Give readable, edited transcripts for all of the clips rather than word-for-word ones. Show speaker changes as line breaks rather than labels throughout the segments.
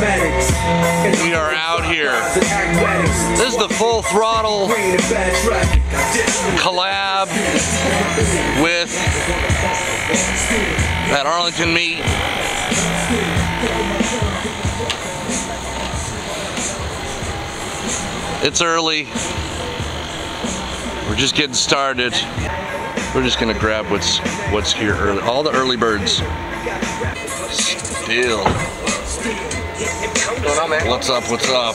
We are out here. This is the Full Throttle collab with that Arlington meet. It's early. We're just getting started. We're just gonna grab what's here early. All the early birds. Still. What's going on, man? What's up? What's up?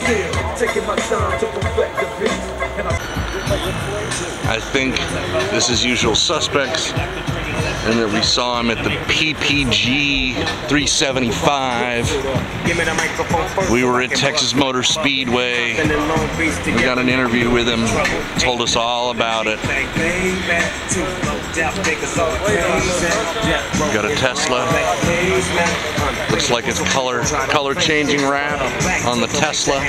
I think this is Usual Suspects, and that we saw him at the PPG 375. We were at Texas Motor Speedway. We got an interview with him, told us all about it. We got a Tesla. Looks like it's color changing wrap on the Tesla.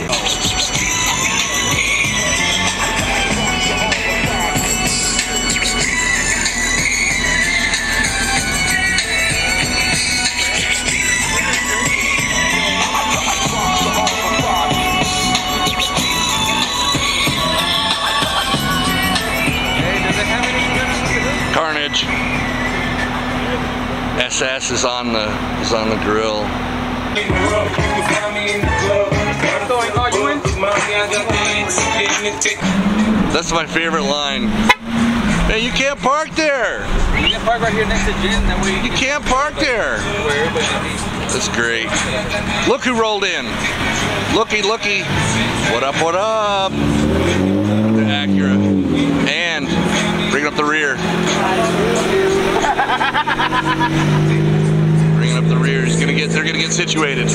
Carnage. SS is on the grill. That's my favorite line. Hey, you can't park there.
You can park right here next to Jen. That way
you can't park there. That's great. Look who rolled in. Looky, looky. What up, what up? The Acura. And bringing up the rear. Bringing up the rear. They're gonna get situated.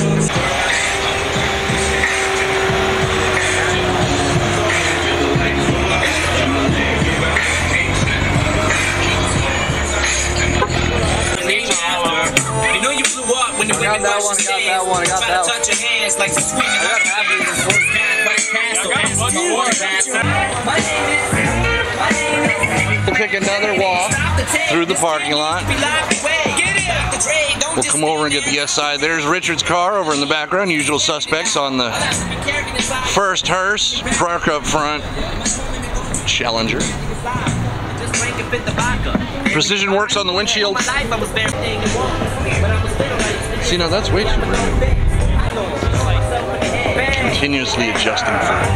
I got that one, I got that one.
We'll take another walk through the parking lot. We'll come over and get the SI. There's Richard's car over in the background. Usual Suspects on the first hearse. Park up front. Challenger. Precision works on the windshield. See, now that's way too bright. Continuously adjusting for it.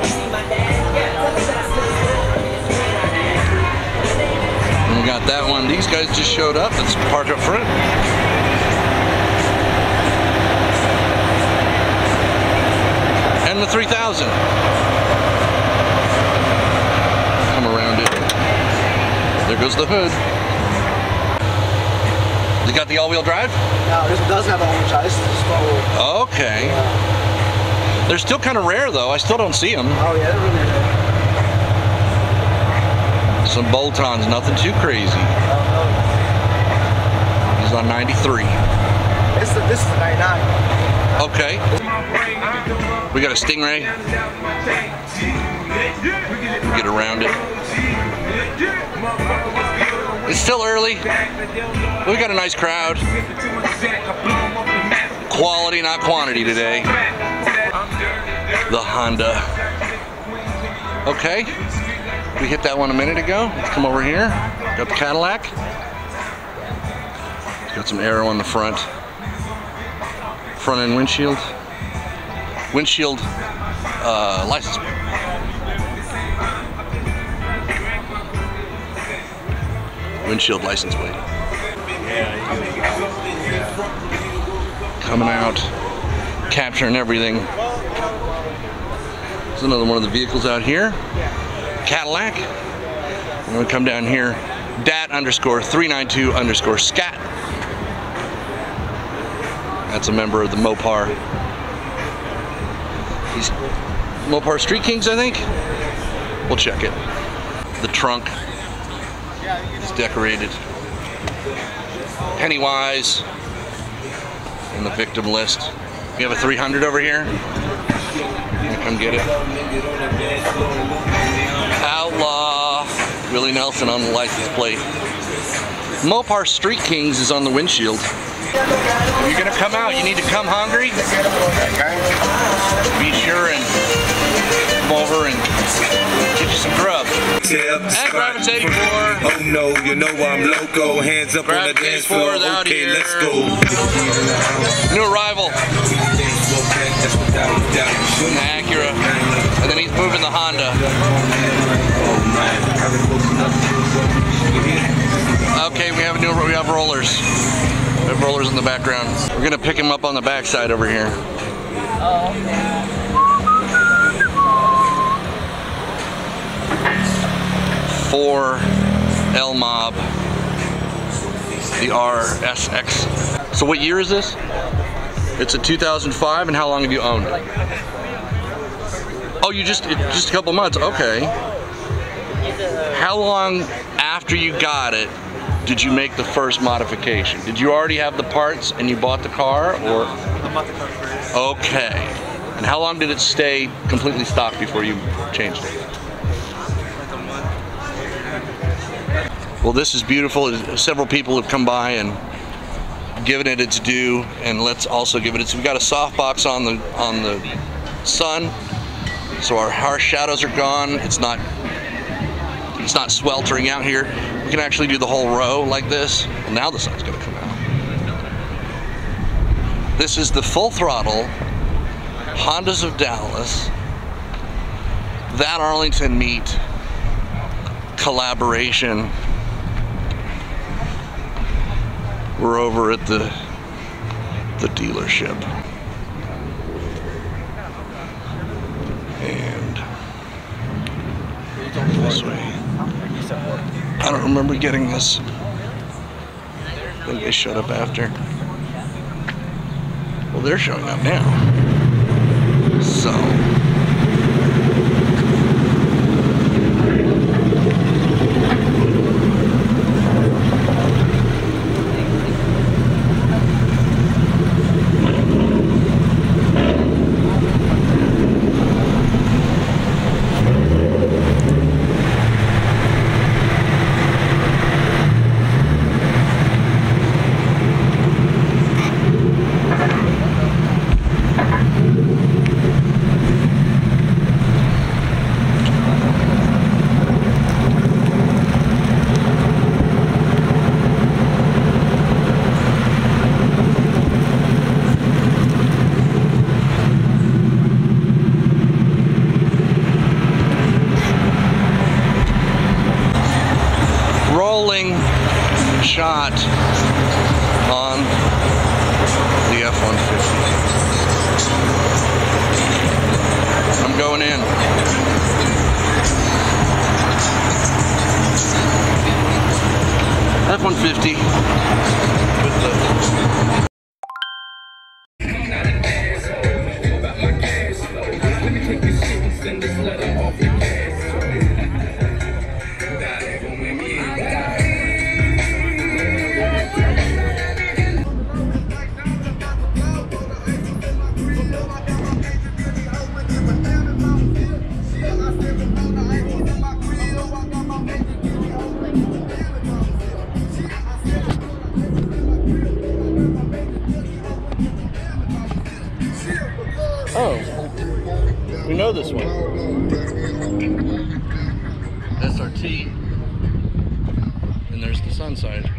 And we got that one. These guys just showed up. Let's park up front. And the 3000. Come around it. There goes the hood. You got the all-wheel drive?
No, this doesn't have all-wheel drive. It's just all-wheel.
Okay. They're still kind of rare, though. I still don't see them.
Oh, yeah, they're really rare.
Some bolt-ons, nothing too crazy. He's on 93.
This is the 99.
Okay. We got a Stingray. Get around it. It's still early. We got a nice crowd. Quality, not quantity today. The Honda. Okay. We hit that one a minute ago. Let's come over here. Got the Cadillac. Got some aero on the front. Front end windshield. Windshield license plate. Windshield license plate. Coming out, capturing everything. There's another one of the vehicles out here. Cadillac. I'm gonna come down here. Dat_392_scat. That's a member of the Mopar. These Mopar Street Kings, I think. We'll check it. The trunk is decorated. Pennywise in the victim list. We have a 300 over here. Come get it. Outlaw. Willie Nelson on the license plate. Mopar Street Kings is on the windshield. If you're gonna come out, you need to come hungry. Be sure and come over and get you some grub. And Gravis 84.
Oh no, you know I'm loco. Hands up on the dance floor. Okay, let's go.
New arrival. The Acura. And then he's moving the Honda. Okay, we have rollers. We have rollers in the background. We're gonna pick him up on the backside over here.
Oh, okay.
For L Mob, the RSX. So what year is this? It's a 2005, and how long have you owned it? Oh, just a couple months. Okay. How long after you got it did you make the first modification? Did you already have the parts and you bought the car, or?
I bought the car first.
Okay. And how long did it stay completely stock before you changed it?
Like a month.
Well, this is beautiful. Several people have come by and given it its due, and let's also give it its. We've got a softbox on the sun, so our harsh shadows are gone. It's not sweltering out here. We can actually do the whole row like this. Well, now the sun's going to come out. This is the Full Throttle Hondas of Dallas, that Arlington meet collaboration. We're over at the dealership. And this way. I don't remember getting this. I think they showed up after. Well, they're showing up now. So. Shot on the F-150. I'm going in. F-150 with the we know this one. SRT. And there's the sun side.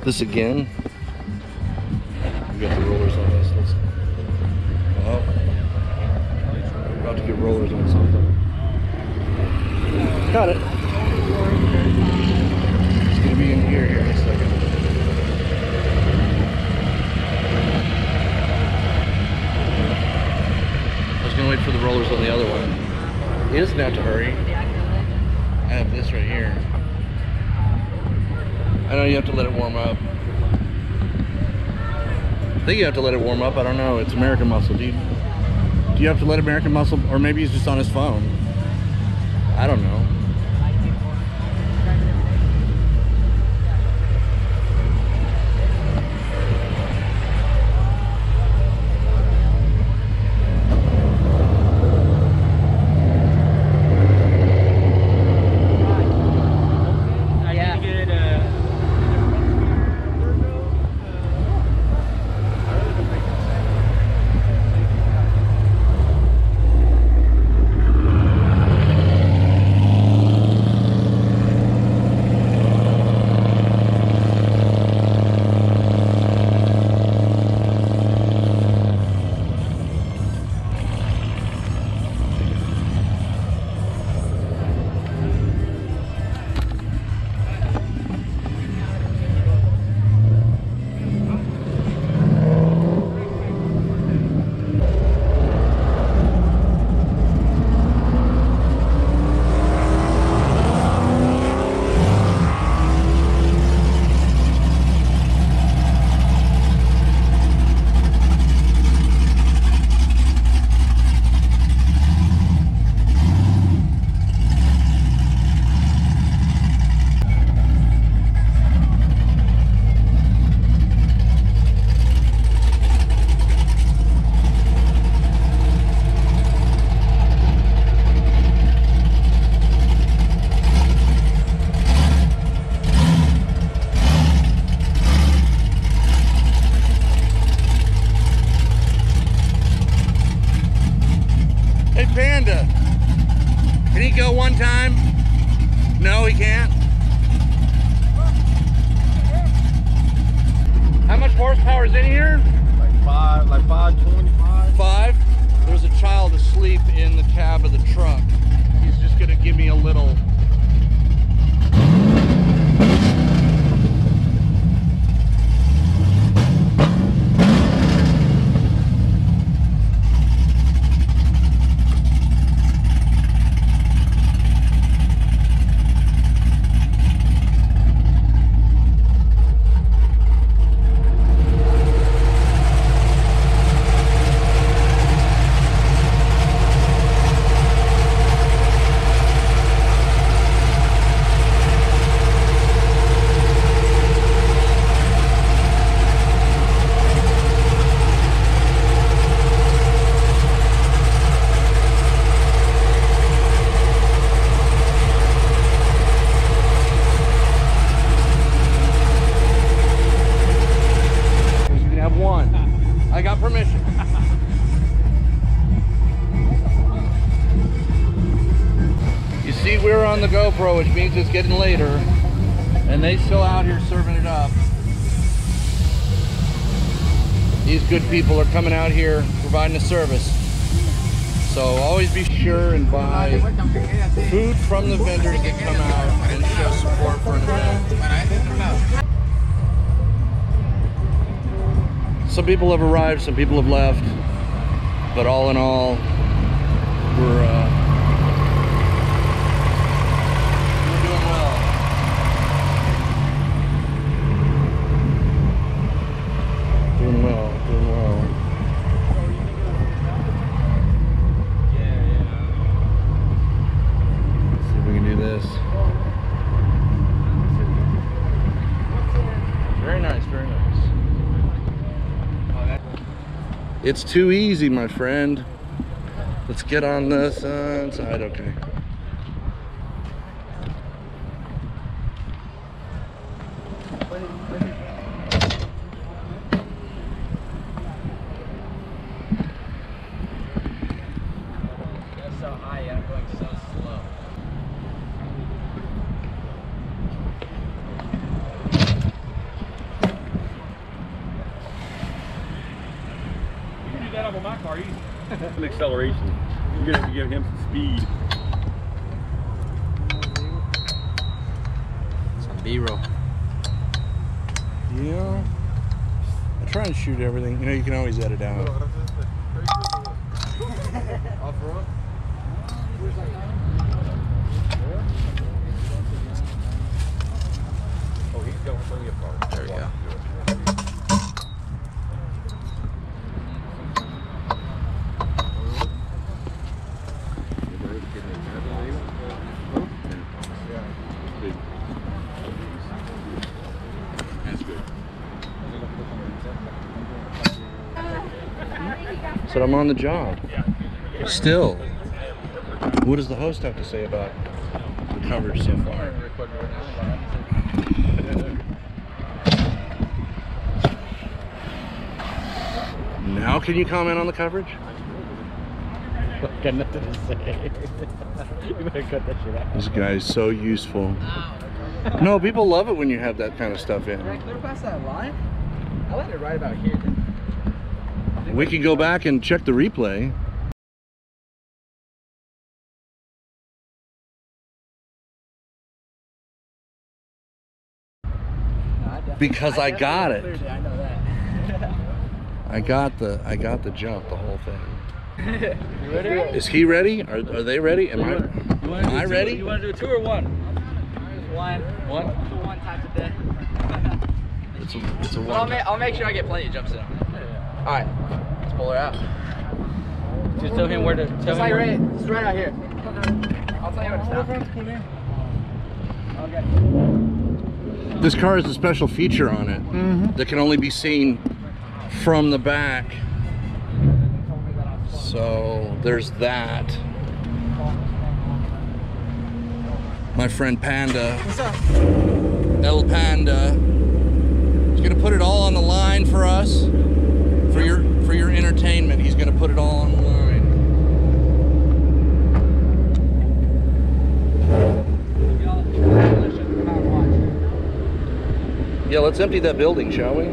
This again. We got the rollers on this. Well, we're about to get rollers on something. Got it. It's gonna be in here in a second. I was gonna wait for the rollers on the other one. He doesn't have to hurry. I have this right here. I know you have to let it warm up. I think you have to let it warm up. I don't know. It's American Muscle. Do you have to let American Muscle, or maybe he's just on his phone? I don't know. Panda, can he go one time? No, he can't. How much horsepower is in here?
Like 525.
5. There's a child asleep in the cab of the truck. He's just gonna give me a little. I got permission. You see, we're on the GoPro, which means it's getting later, and they still out here serving it up. These good people are coming out here providing a service. So always be sure and buy food from the vendors that come out and show support for an event. Some people have arrived, some people have left, but all in all, we're doing well. Doing well, doing well. Let's see if we can do this. Very nice, very nice. It's too easy, my friend. Let's get on this side, okay.
That's so high, I'm going so slow.
that up on my car easy. An acceleration. You're gonna give him some speed.
Some B-roll.
Yeah. I try and shoot everything. You know, you can always edit out.
Off road. Oh, he's going plenty of cars.
There we go.
So I'm on the job. Still. What does the host have to say about the coverage so far? Now can you comment on the coverage?
Got nothing to say. You better cut that shit out.
This guy is so useful. No, people love it when you have that kind of stuff in.
Can I clear past that line? I landed right about here.
We could go back and check the replay. Because I got it.
I know that.
I got the jump, the whole thing.
You ready?
Is he ready? Are they ready? Am I ready?
You want to do 2 or 1? One. One? 1 times a day.
It's a one.
I'll make sure I get plenty of jumps in. Alright, let's pull her out. Just tell him where to. It's like right out here. I'll tell you where to stop. Okay.
This car has a special feature on it that can only be seen from the back. So there's that. My friend Panda.
What's up?
El Panda. He's gonna put it all on the line for us. For your entertainment. He's gonna put it all on the line. Yeah, let's empty that building, shall we?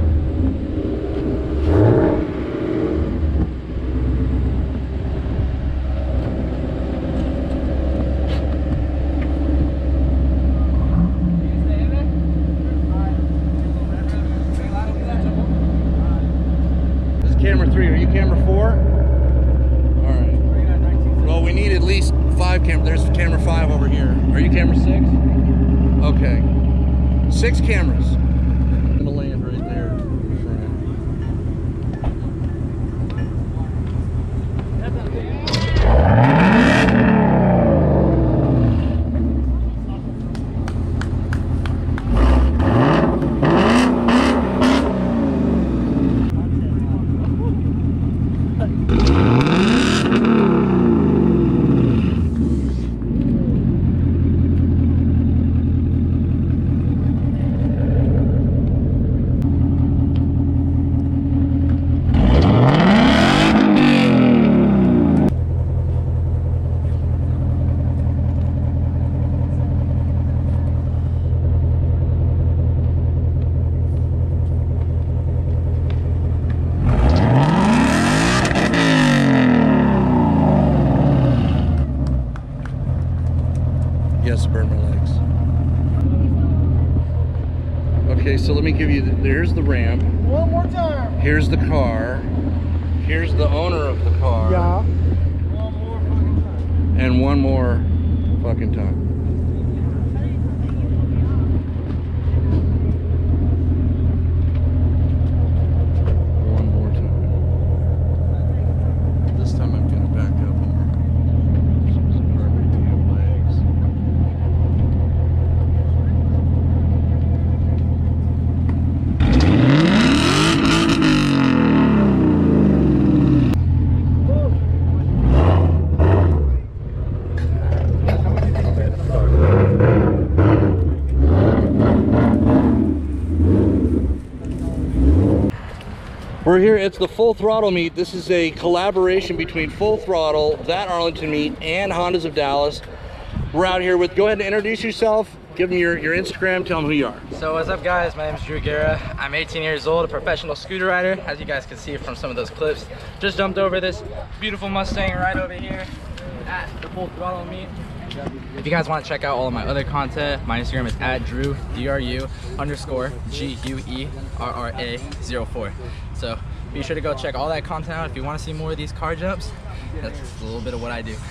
This is camera 3. Are you camera 4? All right. Well, we need at least 5 cameras. There's camera 5 over here. Are you camera 6? Okay. 6 cameras. I'm gonna land right there. Yes, burn my legs. Okay, so let me give you, there's the ramp.
One more time.
Here's the car. Here's the owner of the car.
Yeah. One more fucking time.
And one more fucking time. One more time. This time I'm gonna back up more. Burn my damn legs. We're here, it's the Full Throttle meet. This is a collaboration between Full Throttle, that Arlington meet, and Hondas of Dallas. We're out here with, go ahead and introduce yourself Give them your Instagram, tell them who you are.
So what's up guys, my name is Drew Guerra. I'm 18 years old, a professional scooter rider, as you guys can see from some of those clips. Just jumped over this beautiful Mustang right over here at the Full Throttle meet. If you guys want to check out all of my other content, my Instagram is @Drew, DRU_GUERRA04. So be sure to go check all that content out if you want to see more of these car jumps. That's a little bit of what I do.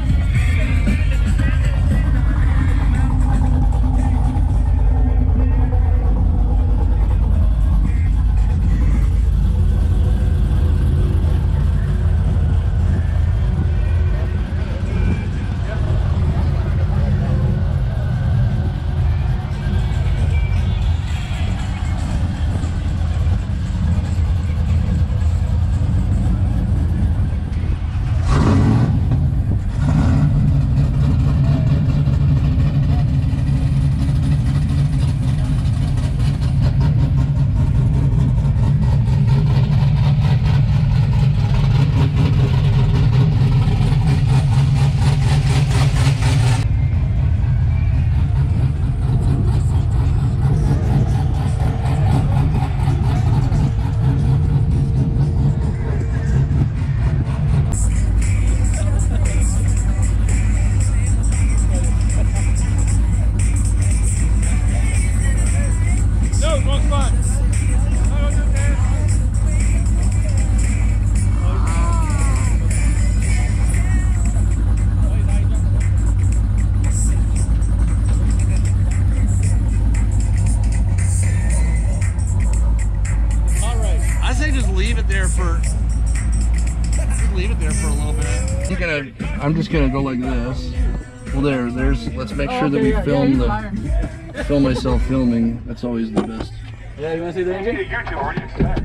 Leave it there for a little bit. I'm just gonna go like this. Well, there's. Let's make sure that we film myself filming. That's always the best.
Yeah, you want to see the engine?
YouTuber, what do you expect?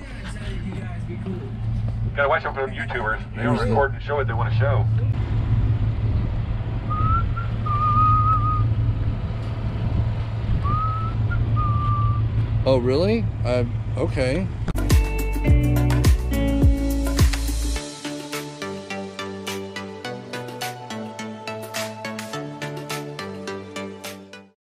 Gotta watch out for them YouTubers. They don't record and show what they want to show.
Oh, really? Okay.